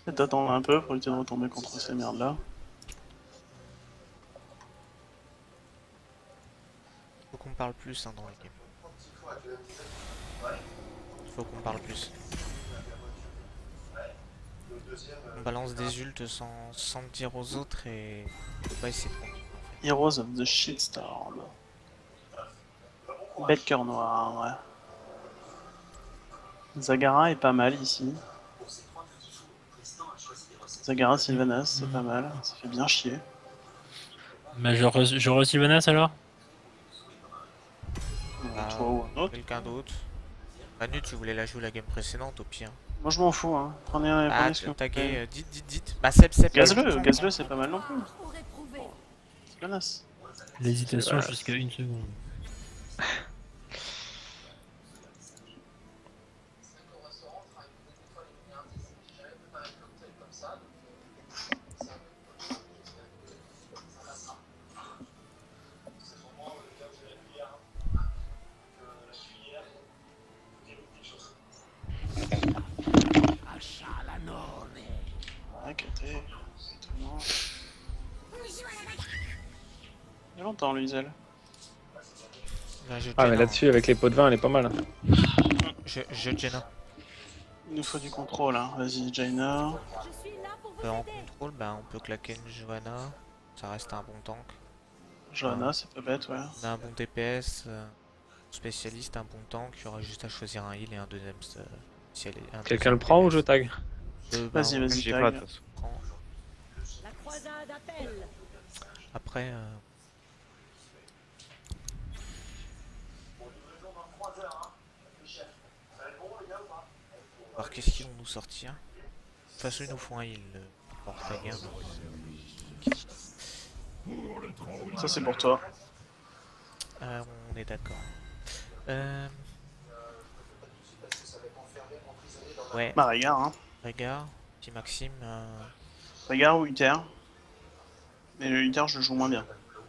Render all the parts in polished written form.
Peut-être attendre un peu pour éviter de retomber contre ces merdes là. Faut qu'on parle plus hein, dans la game. Faut qu'on parle plus. On balance des ults sans le dire aux autres et faut pas essayer de comprendre. Heroes of the Shitstorm. Bête cœur noir, ouais. Zagara est pas mal ici. Zagara Sylvanas, c'est pas mal. Ça fait bien chier. Mais je re-Sylvanas alors? Toi ou un autre. Quelqu'un d'autre. Manu, tu voulais la jouer la game précédente au pire. Moi je m'en fous, hein. Ah, Prenez ce que vous tagué, voulez. dites. Bah, Seb. Gazle c'est pas mal non plus. Sylvanas. L'hésitation jusqu'à une seconde. Ouais, KT. Étonnant. Il y a longtemps, Luisel. Ah, mais là-dessus, avec les pots de vin, elle est pas mal. Je Jenna. Il nous faut du contrôle, hein. Vas-y, Jaina. En contrôle, bah, on peut claquer une Johanna. Ça reste un bon tank. Johanna, c'est pas bête, ouais. On a un bon DPS, spécialiste, un bon tank. Il y aura juste à choisir un heal et un deuxième Quelqu'un le prend ou je tag? Vas-y, J'ai pas, de tag. toute façon. Après, alors qu'est-ce qu'ils vont nous sortir? De toute façon, ils nous font un heal. Portag, hein. Ça, c'est pour toi. On est d'accord. Ouais, Bah, regarde, hein. regarde, petit Maxime. Regarde ou Uther. Mais le Uther, je le joue moins bien.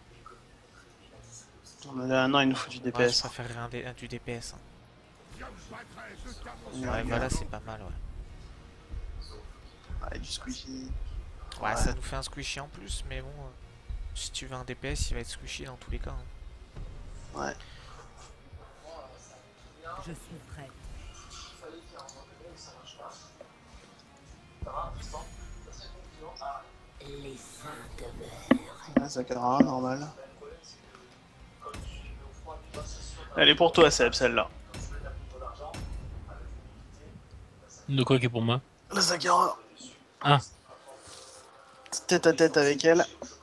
Non, il nous faut du Ouais, je DPS. préférerais du DPS. Hein. Ouais, Voilà, c'est pas mal, ouais. Ouais, du squishy. Ouais, ça nous fait un squishy en plus, mais bon, si tu veux un DPS, il va être squishy dans tous les cas. Hein. Ouais. Je suis prêt. Les saints demeurent. Ouais, Zakara, normal. Elle est pour toi, Seb, celle-là. De quoi qui est pour moi? La Zakara. Ah. Tête à tête avec elle.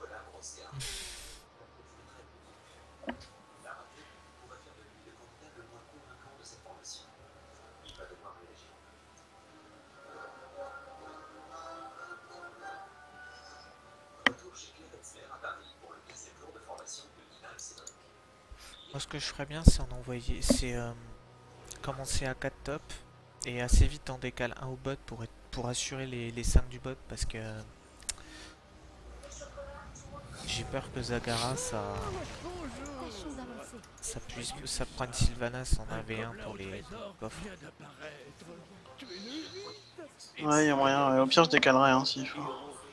Moi, ce que je ferais bien, c'est commencer à 4 top et assez vite en décale un au bot pour assurer les 5 du bot parce que j'ai peur que Zagara ça prenne Sylvanas en 1v1 pour les coffres. Ouais, y'a moyen. Ouais. Au pire, je décalerai, hein, s'il faut.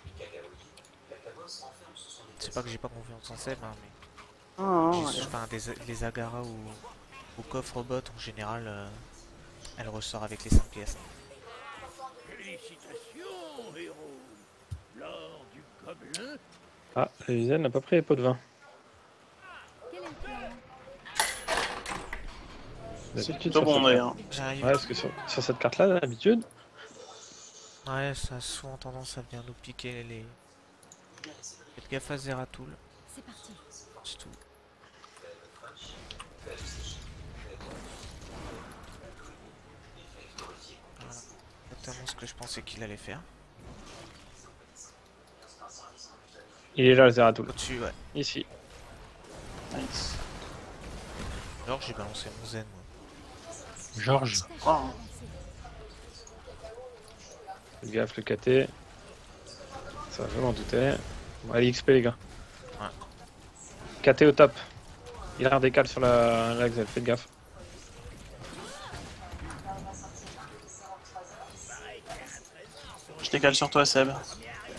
C'est pas que j'ai pas confiance en Seb, hein, mais Non, ouais. enfin, les Zagara ou coffre bot en général, elle ressort avec les 5 pièces. Ah, Luisel n'a pas pris les pots de vin. C'est plutôt bon, d'ailleurs. J'arrive. Ouais, parce que sur cette carte-là, d'habitude. Ouais, ça a souvent tendance à venir nous piquer les. Faites gaffe à Zeratul. C'est parti. C'est tout. Voilà. Exactement ce que je pensais qu'il allait faire. Il est là, le Zeratul. Au-dessus, ouais. Ici. Nice. Alors j'ai balancé mon zen, moi. Georges. Oh, hein. Faites gaffe, le KT. Ça, je m'en doutais. Bon, allez, XP, les gars. Ouais. KT au top. Il a un décal sur la Xel, faites gaffe. Je décale sur toi, Seb. Tâchons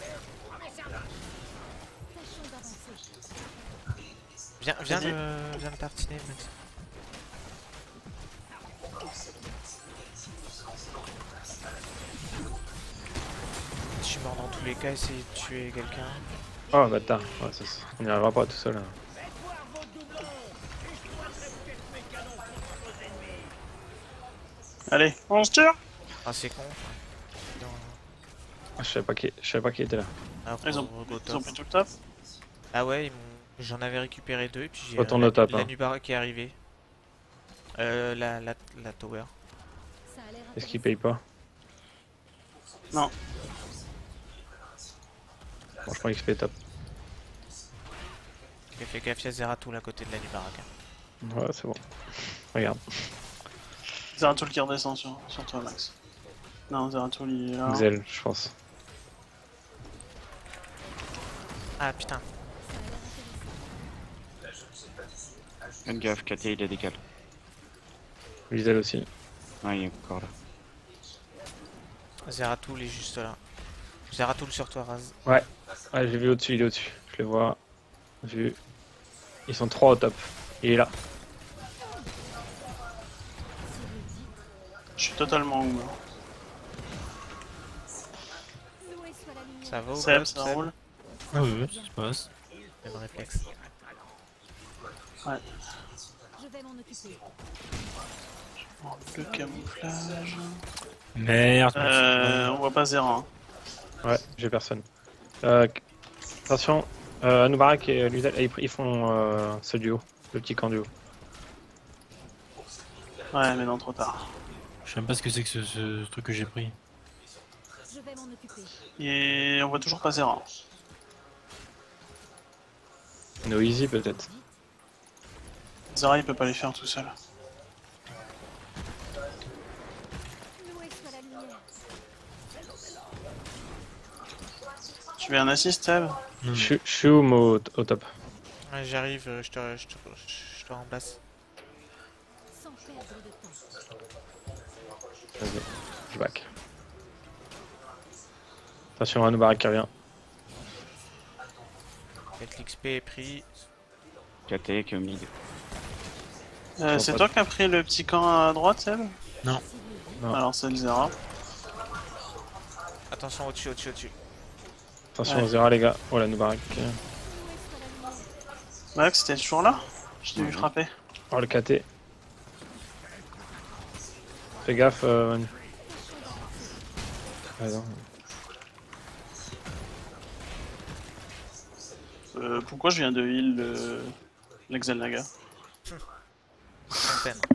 d'avancer. Viens Vas-y. me tartiner, Max. Je suis mort dans tous les cas, essayer de tuer quelqu'un. Oh bâtard, ouais, on n'y arrivera pas tout seul. Hein. Allez, on se tire. Ah, c'est con. Dans... Ah, je savais pas qui était là. Ah, Ils ont, go ils ont top. pris tout le top. Ah ouais, j'en avais récupéré 2, puis j'ai Retourne au top, la hein. Nubara qui est arrivée. La tower. Ça a l'air Est-ce qu'il intéressant. paye pas? Non. Bon, je prends XP top. Qui a fait gaffe, il y a Zeratul à côté de la Nubarak. Ouais, c'est bon. Regarde. Zeratul qui redescend sur toi, Max. Non, Zeratul il est là. Xel, je pense. Ah putain. Faites gaffe, KT il a décalé. Xel aussi. Ouais, il est encore là. Zeratul est juste là. Zeratul sur toi, Raz. Ouais, j'ai vu au-dessus, il est au-dessus. Je le vois. J'ai vu. Ils sont 3 au top. Il est là. Je suis totalement où là. Loué soit la lumière. Ça va ou Seb, pas, ça Seb? roule. Ah oui, ça se passe. Même réflexe. Je vais m'en occuper. Le camouflage. Merde. On voit pas Zera. Hein. Ouais, j'ai personne. Attention, Anubarak et Luzel, ils font ce duo, le petit camp duo. Ouais, mais non, trop tard. Je sais même pas ce que c'est que ce truc que j'ai pris. Je vais m'en occuper. Et on voit toujours pas Zera. No easy peut-être. Zera il peut pas les faire tout seul. Loué soit la lumière. Tu veux un assist, Seb? Non, Shum au top. Ouais, j'arrive, je te remplace. Sans perdre de temps. Vas-y, je back. Attention, Anubarak qui revient. Peut-être l'XP est pris. KT que mid. C'est toi qui as pris le petit camp à droite, Seb? Non. Alors c'est le Zera. Attention au-dessus. Attention Ouais. aux Zera les gars. Oh l'Anubarak. Loué soit la lumière. Max, t'es toujours là? Je t'ai vu frapper. Oh le KT. Fais gaffe Manu. Ah, non. Pourquoi je viens de heal l'Exelnaga? Fontaine.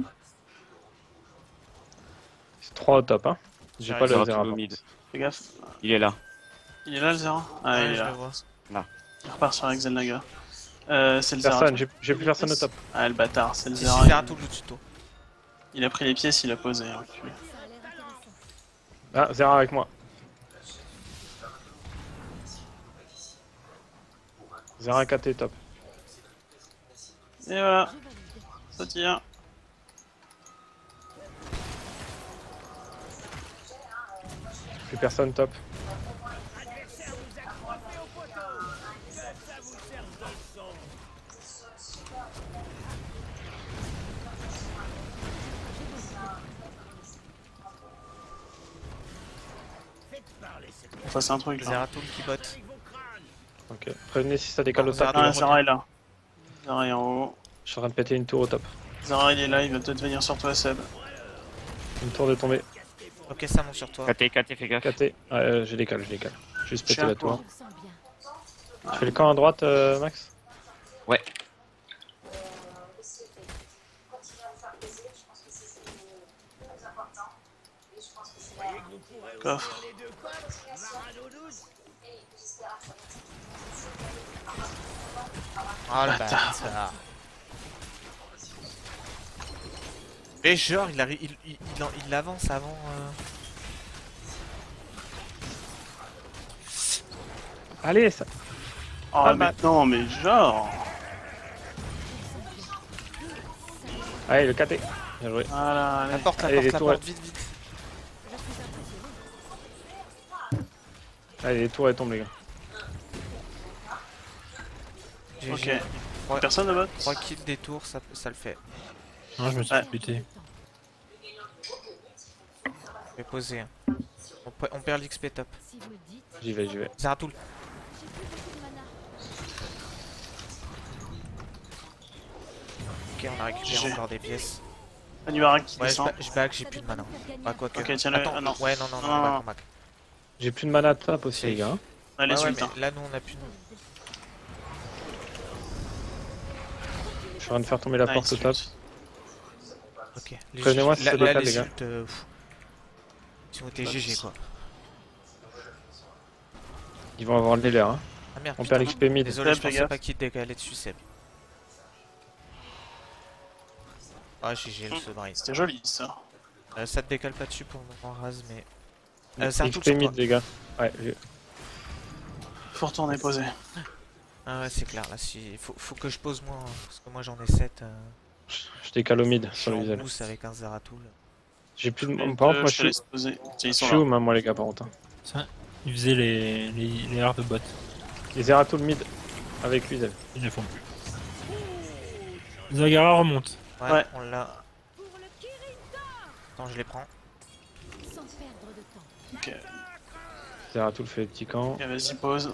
C'est 3 au top hein. J'ai pas le Zera Zera. tout mid. Fais gaffe. Il est là. Il est là le Zera? Ah, il est je là. le vois. Il repart sur l'Exelnaga. C'est le Zera. Personne, j'ai plus personne au top. Ah, le bâtard, c'est le Si, Zera. Zeratul au-dessus de toi. Il a pris les pièces, il a posé. Reculé. Ça a l'air intéressant. Ah, Zera avec moi. Zera KT top. Et voilà, Je valide. ça tire. Plus personne top. On fasse un truc là. Zeratul qui botte. Ok. Prévenez si ça décale au top. Ah, Zera est là. Zera est en haut. Je suis en train de péter une tour au top. Zera il est là, il va peut-être venir sur toi, Seb. Une tour de tomber. Ok, ça monte sur toi. KT, fais gaffe. KT. Je décale. Juste péter Tiens, la toi. tour. Je le sens bien. Tu fais le camp à droite, Max? Ouais. Coffre. Oh le Bâtard. bâtard. Mais genre, il avance avant. Allez, ça. Oh, Ah, mais bah. non, mais genre. Allez, le KT. Bien joué. Voilà, allez. La porte, Allez, les la tours, porte, vite. Je suis impressionné. Allez, les tours elles tombent les gars. GG. Ok. Ouais. Personne de bot 3 kills des tours, ça le fait. Non, je me suis Ouais. buté. Je vais poser. Hein. On perd l'XP top. Si vous le dites, J'y vais, j'y vais. Zeratul. j'ai plus beaucoup de mana. Ok, on a récupéré GG. encore des pièces. Anubara qui Ouais, descend. je back, j'ai Ça plus de doit mana. nous faire gagner Ah, un quoique. Ok, tiens-le. Attends, Ah non. ouais, non, non, Non, non, non. on back. J'ai plus de mana top aussi les gars. Hein. Allez, Ouais, ouais, suite. mais là, nous, on a plus de. Je suis en train de faire tomber la porte au top. Ok. Les Prévenez-moi ults- si ça là, décale, les les gars. ults, pff. Ils ont été GG quoi. Ils vont avoir les leurs. Hein. Ah merde, On putain. perd l'XP mid. Désolé, je Fais pensais gaffe. pas qu'il décalait dessus, Seb. Ah, GG, le submarine. C'était joli ça. Ça te décale pas dessus pour le moment, Raz, mais. C'est un tout XP sur mid toi. les gars. Ouais, Faut retourner poser. Ah ouais, c'est clair, là, si... faut que je pose moi, hein, parce que moi j'en ai 7. je décale au mid Je suis sur le en visuel. mousse avec un Zeratul. J'ai plus de. Les Par deux, contre, moi je te je laisse poser. Tiens, ils suis sont là. où moi les gars par contre. Hein. Ça, il faisait les arts de bot. Les Zeratul mid avec lui. Zed. Ils ne font plus. Zagara remonte. Ouais, Ouais. on l'a. Pour le Kirin, Attends, je les prends. sans perdre de temps. Ok, Zeratul fait les petits camps. ok, vas-y, pose.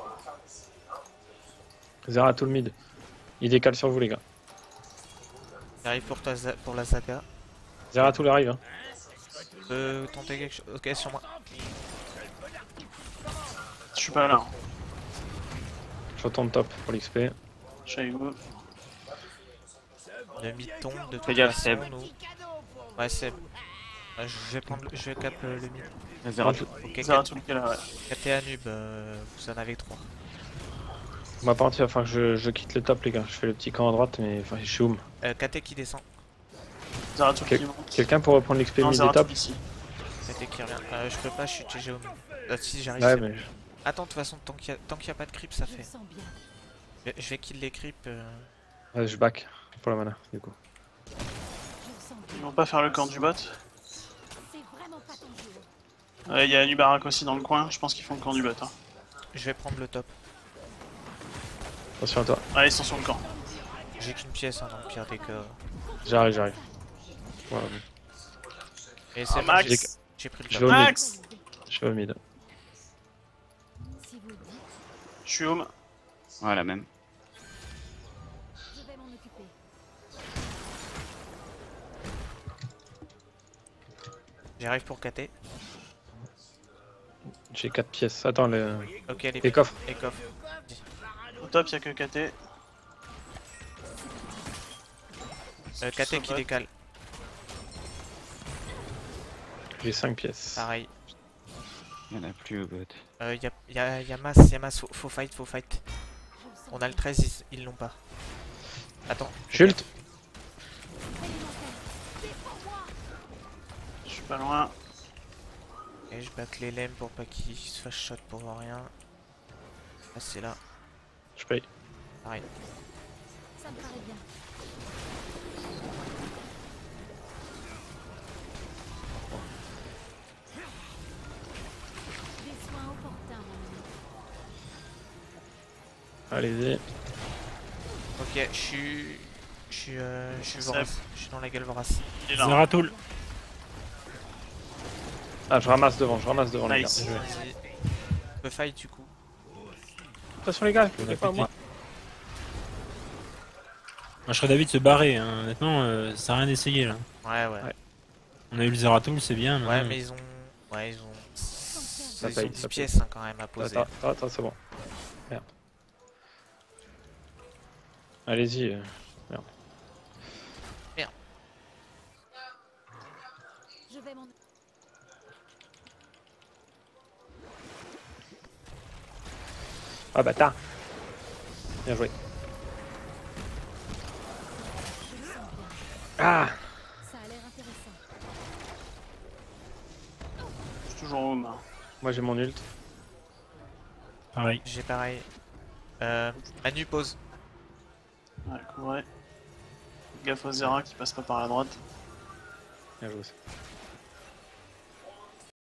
Zeratul mid. Il décale sur vous les gars. J'arrive pour toi, pour la saga. Zeratul arrive. Hein. Tenter quelque chose. Ok, sur moi. Je suis pas là. Je retourne top pour l'XP. Je suis avec vous. Le mid tombe de toute Fais gaffe, façon, Seb. nous. Ouais, Seb. Je vais prendre, je vais cap le mid. Zeratul. Ok, Zeratul qui est là, ouais. KT à Nub, vous en avez 3. Moi par contre il va falloir que je quitte le top les gars. Je fais le petit camp à droite mais enfin je suis où. KT qui descend. Zeratul Quel- qui monte. Quelqu'un pour reprendre l'XP Non, mid des Zeratul top. ici. KT qui revient. Je peux pas, je suis GG au mid. Si j'arrive. Ouais Seb. mais Attends, de toute façon, tant qu'il y a pas de creep, ça Je fait. le sens bien. Je vais kill les creeps. ouais, je back pour la mana du coup. Je le sens Ils bien. vont pas faire le camp du bot. C'est vraiment pas ton jour. Il y a Anubarak aussi dans le coin. Je pense qu'ils font le camp du bot. Hein. Je vais prendre le top. Attention à toi. Ouais, ils sont sur le camp. J'ai qu'une pièce, hein, dans le pire des cas. J'arrive. Voilà. Et Ah, c'est bon, Max. j'ai pris le Je top. vais au mid. Max Je vais au mid. Si vous le dites, Je suis home. Ouais, la même. je vais m'en occuper. J'arrive pour KT. J'ai 4 pièces. Attends le. Ok, les Les coffres. les coffres. Au top, il y a que KT. KT qui décale. J'ai 5 pièces. Pareil. Il y en a plus au bot. Y'a masse, faut fight. Je le sens On a le 13, ils l'ont pas. Attends. Chult. Je suis pas loin. Et je back les lemmes pour pas qu'ils se fassent shot pour rien. Ah, c'est là. Je paye. Pareil. Ça me paraît bien. Des soins opportuns, mon ami. Allez-y. Ok, je suis Seb. vorace. Je suis dans la gueule vorace. Il est là. Zeratul. Ah je ramasse devant les Nice. gars. Vas-y. On peut fight du coup. Attention les gars, On a c'est pas pété. moi. Moi, je serais d'avis de se barrer. Hein. Honnêtement, ça sert à rien d'essayer là. Ouais. On a eu le Zeratul, c'est bien. Ouais, maintenant. mais ils ont. Ouais, ils ont. Ils paye, ont 10 ça paye. pièces hein, quand même à poser. Attends, c'est bon. Merde. Allez-y. Je vais m'en Ah bâtard. Bien joué. Je le sens bien. Ah. Ça a l'air intéressant. Je suis toujours home. Hein. Moi j'ai mon ult. Pareil. J'ai pareil. Manu pose. Ouais, couvrez. Gaffe au Zera qui passe pas par la droite. Bien joué.